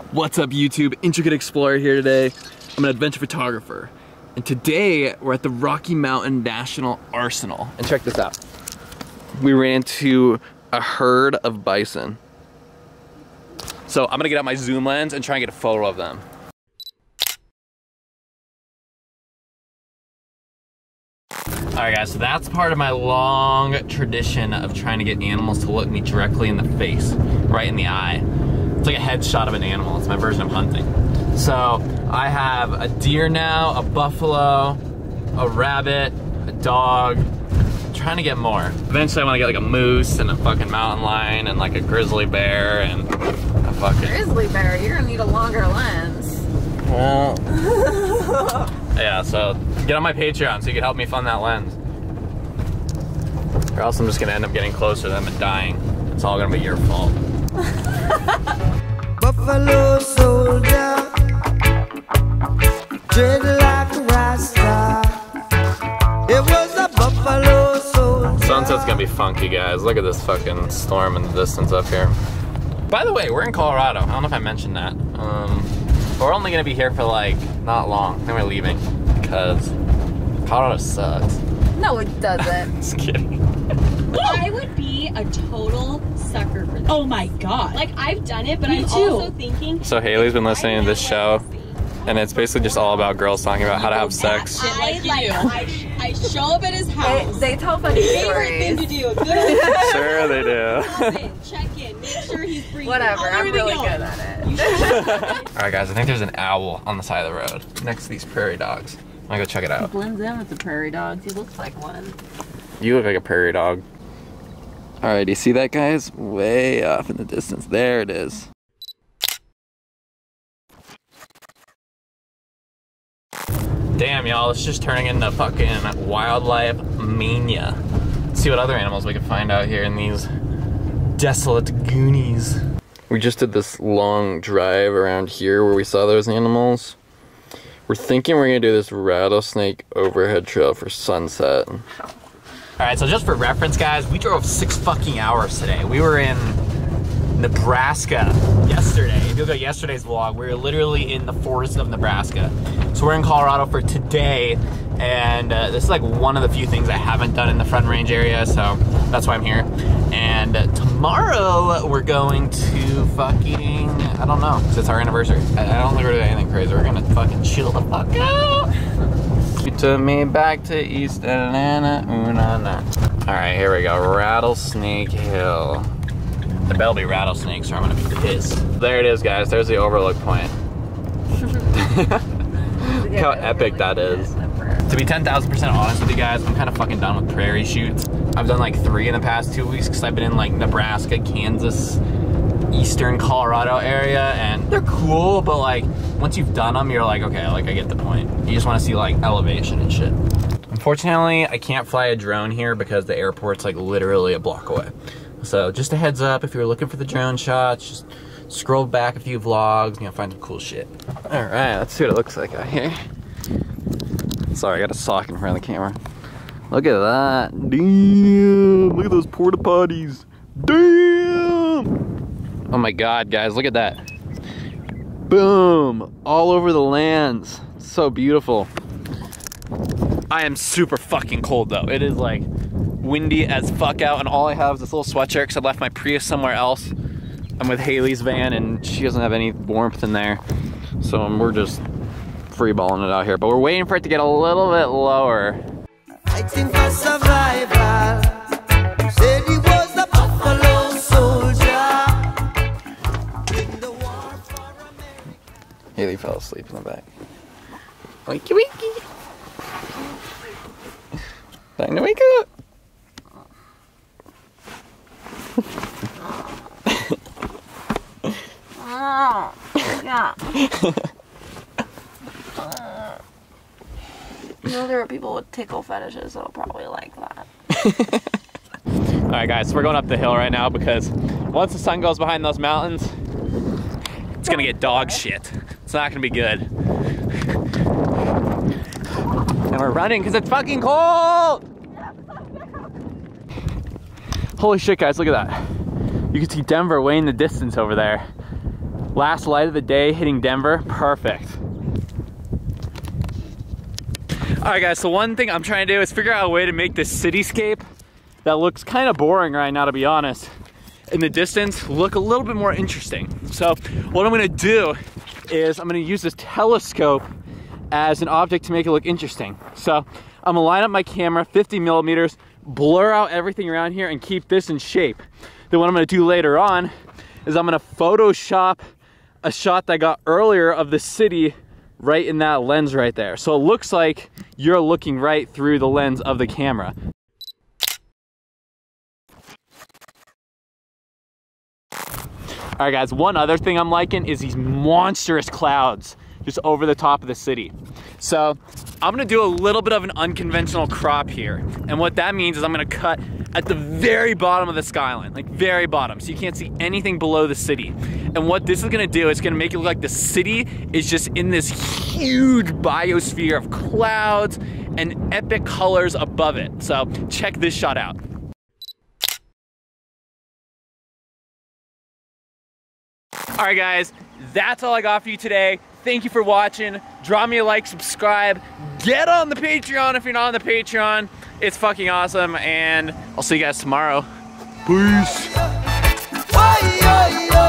What's up YouTube? Intricate Explorer here today. I'm an adventure photographer. And today we're at the Rocky Mountain National Arsenal. And check this out. We ran into a herd of bison. So I'm gonna get out my zoom lens and try and get a photo of them. Alright guys, so that's part of my long tradition of trying to get animals to look me directly in the face, right in the eye. It's like a headshot of an animal. It's my version of hunting. So I have a deer now, a buffalo, a rabbit, a dog. I'm trying to get more. Eventually I want to get like a moose and a fucking mountain lion and like a grizzly bear and a fucking... Grizzly bear? You're gonna need a longer lens. Well... yeah, so get on my Patreon so you can help me fund that lens. Or else I'm just gonna end up getting closer to them and dying. It's all gonna be your fault. Buffalo soldier, dread like a rasta. It was a buffalo soldier. Sunset's gonna be funky, guys. Look at this fucking storm in the distance up here. By the way, we're in Colorado. I don't know if I mentioned that. But we're only gonna be here for like, not long. Then we're leaving because Colorado sucks. No, it doesn't. Just kidding. I would be a total sucker for this. Oh my god. Like, I've done it, but Me I'm too. also thinking... So Haley's been listening to this show, and it's basically just all about girls talking about how to have sex. I show up at his house. They tell funny Favorite thing to stories. do. Good. Sure they do. Come in, check in, make sure he's breathing. Whatever, How's I'm really everything good going? at it. Alright guys, I think there's an owl on the side of the road next to these prairie dogs. I'm gonna go check it He out. blends in with the prairie dogs. He looks like one. You look like a prairie dog. Alright, do you see that, guys? Way off in the distance. There it is. Damn, y'all, it's just turning into fucking wildlife mania. Let's see what other animals we can find out here in these desolate Goonies. We just did this long drive around here where we saw those animals. We're thinking we're gonna do this rattlesnake overhead trail for sunset. Alright, so just for reference, guys, we drove 6 fucking hours today. We were in Nebraska yesterday. If you look at yesterday's vlog, we were literally in the forest of Nebraska. So we're in Colorado for today, and this is like one of the few things I haven't done in the Front Range area, so that's why I'm here. And tomorrow we're going to fucking, I don't know, because it's our anniversary. I don't think we're doing anything crazy. We're gonna fucking chill the fuck out. You took me back to East Atlanta, ooh na na. Alright, here we go, Rattlesnake Hill. There better be rattlesnakes or I'm gonna be pissed. There it is, guys, there's the overlook point. Look how epic that is. To be 10,000% honest with you guys, I'm kind of fucking done with prairie shoots. I've done like 3 in the past 2 weeks because I've been in like Nebraska, Kansas, eastern Colorado area, and they're cool, but like once you've done them, you're like, okay, like I get the point. You just want to see like elevation and shit. Unfortunately, I can't fly a drone here because the airport's like literally a block away. So just a heads up, if you're looking for the drone shots, just scroll back a few vlogs and you'll find some cool shit. All right, let's see what it looks like out here. Sorry, I got a sock in front of the camera. Look at that. Damn, look at those porta potties. Damn. Oh my God, guys, look at that. Boom, all over the lands. So beautiful. I am super fucking cold though. It is like windy as fuck out, and all I have is this little sweatshirt because I left my Prius somewhere else. I'm with Haley's van and she doesn't have any warmth in there. So we're just free balling it out here, but we're waiting for it to get a little bit lower. Fighting for survival. Said he was a buffalo soldier. In the war for America. Haley fell asleep in the back. Wakey wakey. Time to wake up. Oh, yeah. You know, there are people with tickle fetishes that'll probably like that. Alright guys, so we're going up the hill right now because once the sun goes behind those mountains, it's gonna get dog shit. It's not gonna be good. And we're running because it's fucking cold! Holy shit, guys, look at that. You can see Denver way in the distance over there. Last light of the day hitting Denver, perfect. All right guys, so one thing I'm trying to do is figure out a way to make this cityscape that looks kind of boring right now, to be honest, in the distance look a little bit more interesting. So what I'm gonna do is I'm gonna use this telescope as an object to make it look interesting. So I'm gonna line up my camera 50 millimeters, blur out everything around here and keep this in shape. Then what I'm gonna do later on is I'm gonna Photoshop a shot that I got earlier of the city right in that lens right there. So it looks like you're looking right through the lens of the camera. All right guys, one other thing I'm liking is these monstrous clouds just over the top of the city. So I'm gonna do a little bit of an unconventional crop here. And what that means is I'm gonna cut at the very bottom of the skyline, like very bottom, so you can't see anything below the city. And what this is gonna do is gonna make it look like the city is just in this huge biosphere of clouds and epic colors above it. So check this shot out. All right guys, that's all I got for you today. Thank you for watching. Drop me a like, subscribe, get on the Patreon if you're not on the Patreon. It's fucking awesome, and I'll see you guys tomorrow. Peace.